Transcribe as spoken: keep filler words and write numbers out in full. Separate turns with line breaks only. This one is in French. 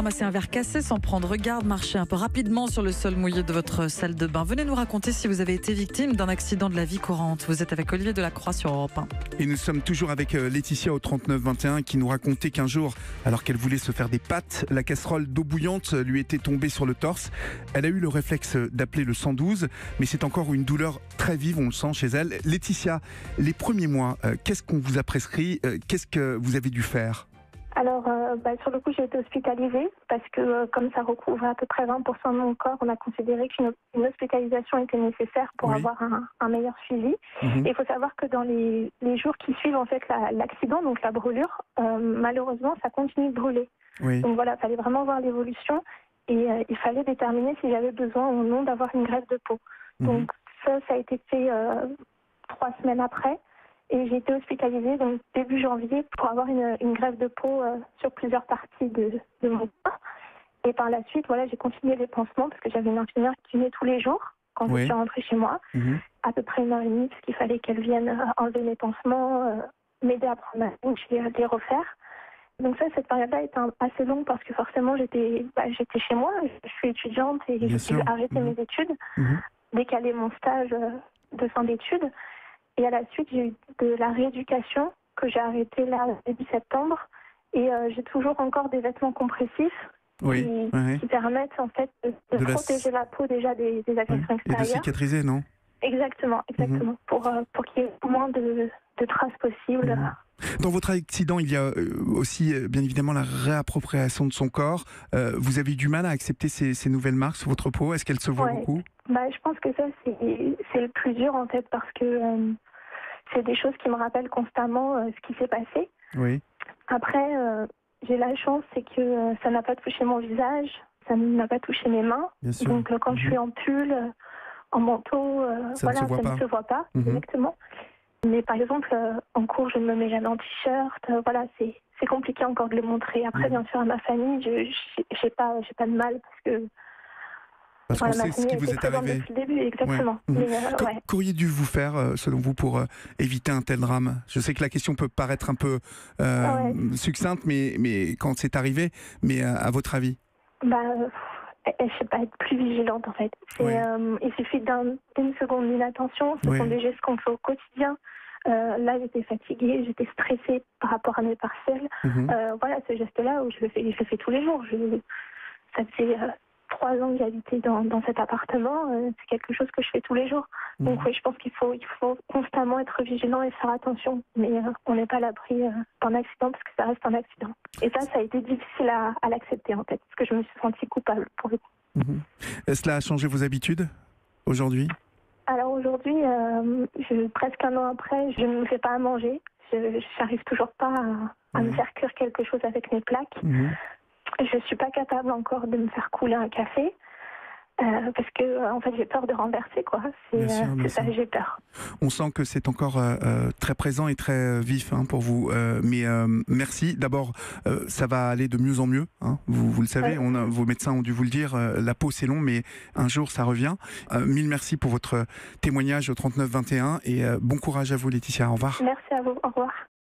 ramasser un verre cassé, s'en prendre garde, marcher un peu rapidement sur le sol mouillé de votre salle de bain. Venez nous raconter si vous avez été victime d'un accident de la vie courante. Vous êtes avec Olivier Delacroix sur Europe un.
Et nous sommes toujours avec Laetitia au trente-neuf vingt et un qui nous racontait qu'un jour, alors qu'elle voulait se faire des pâtes, la casserole d'eau bouillante lui était tombée sur le torse. Elle a eu le réflexe d'appeler le cent douze, mais c'est encore une douleur très vive, on le sent chez elle. Laetitia, les premiers mois, euh, qu'est-ce qu'on vous a prescrit? euh, Qu'est-ce que vous avez dû faire?
Alors, euh, bah, sur le coup, j'ai été hospitalisée parce que euh, comme ça recouvrait à peu près vingt pour cent de mon corps, on a considéré qu'une une hospitalisation était nécessaire pour
Oui.
avoir un, un meilleur suivi.
Mhm.
Et il faut savoir que dans les, les jours qui suivent en fait la- l'accident, donc la brûlure, euh, malheureusement, ça continue de brûler.
Oui.
Donc voilà, il fallait vraiment voir l'évolution et euh, il fallait déterminer si j'avais besoin ou non d'avoir une greffe de peau.
Mhm.
Donc ça, ça a été fait euh, trois semaines après. Et j'ai été hospitalisée donc début janvier pour avoir une, une greffe de peau euh, sur plusieurs parties de, de mon corps. Et par la suite, voilà, j'ai continué les pansements parce que j'avais une infirmière qui venait tous les jours quand
Oui.
je suis rentrée chez moi,
Mhm.
à peu près une heure et demie parce qu'il fallait qu'elle vienne euh, enlever mes pansements, euh, m'aider à prendre ma douche et à les refaire. Donc ça, cette période-là était un- assez longue parce que forcément j'étais, bah, j'étais chez moi, je suis étudiante et
Bien
j'ai
sûr.
dû arrêter
Mhm.
mes études,
Mhm.
décaler mon stage euh, de fin d'études. Et à la suite, j'ai eu de la rééducation que j'ai arrêtée là début septembre. Et euh, j'ai toujours encore des vêtements compressifs
Oui.
qui,
oui.
qui permettent en fait de, de
De la
protéger
s-
la peau déjà des, des
Oui.
agressions
Et de
extérieures.
cicatriser, non?
Exactement, exactement. Pour, euh, pour qu'il y ait le moins de, de traces possibles.
Mhm. Dans votre accident, il y a euh, aussi euh, bien évidemment la réappropriation de son corps. Euh, vous avez eu du mal à accepter ces, ces nouvelles marques sur votre peau? Est-ce qu'elles se voient
Ouais.
beaucoup?
Bah, je pense que ça, c'est c'est le plus dur en fait parce que euh, c'est des choses qui me rappellent constamment euh, ce qui s'est passé.
Oui.
Après, euh, j'ai la chance, c'est que euh, ça n'a pas touché mon visage, ça n'a pas touché mes mains.
Bien sûr.
Donc euh, quand
Mhm.
je suis en pull, euh, en manteau, euh,
Ça ne
voilà,
se voit
ça
pas.
ne se voit pas,
Mhm.
exactement. Mais par exemple, euh, en cours, je ne me mets jamais en t-shirt. euh, voilà, c'est c'est compliqué encore de le montrer. Après,
Mhm.
bien sûr, à ma famille, je j'ai j'ai pas j'ai pas de mal parce que
Parce qu'on
voilà, ma
sait ce
famille
qui
a
vous
été
est
présente
arrivé.
depuis le début, exactement.
Ouais. Mhm.
Mais euh,
Qu-
ouais.
Qu'auriez-dû vous faire, euh, selon vous, pour euh, éviter un tel drame? Je sais que la question peut paraître un peu euh,
Ouais.
succincte, mais, mais quand c'est arrivé, mais euh, à votre avis?
Bah, euh, je sais pas, être plus vigilante en fait. C'est,
Oui.
euh, il suffit d'un- d'une seconde d'inattention. Ce
Oui.
sont des gestes qu'on fait au quotidien. Euh, là, j'étais fatiguée, j'étais stressée par rapport à mes partiels.
Mhm.
Euh, voilà, ce geste-là, où je le fais, je le fais tous les jours. Je, ça fait euh, trois ans que j'habitais dans, dans cet appartement. Euh, c'est quelque chose que je fais tous les jours. Donc
Mhm.
oui, je pense qu'il faut, il faut constamment être vigilant et faire attention. Mais euh, on n'est pas à l'abri euh, d'un accident parce que ça reste un accident. Et ça, ça a été difficile à, à l'accepter en fait, parce que je me suis sentie coupable pour le coup.
Mhm. Cela a changé vos habitudes aujourd'hui?
Alors aujourd'hui, euh, je, presque un an après, je ne me fais pas à manger. Je n'arrive toujours pas à, à me
Mhm.
faire cuire quelque chose avec mes plaques.
Mhm.
Je suis pas capable encore de me faire couler un café. Euh, parce que euh, en fait j'ai peur de renverser quoi. C'est
Bien sûr,
euh,
bien
c'est ça,
sûr.
j'ai peur.
On sent que c'est encore euh, euh, très présent et très euh, vif hein, pour vous. Euh, mais euh, merci. D'abord, euh, ça va aller de mieux en mieux. Hein. Vous, vous le savez,
Ouais.
on a, vos médecins ont dû vous le dire. Euh, la peau, c'est long, mais un jour, ça revient. Euh, mille merci pour votre témoignage au trente-neuf vingt et un et euh, bon courage à vous, Laetitia. Au revoir.
Merci à vous. Au revoir.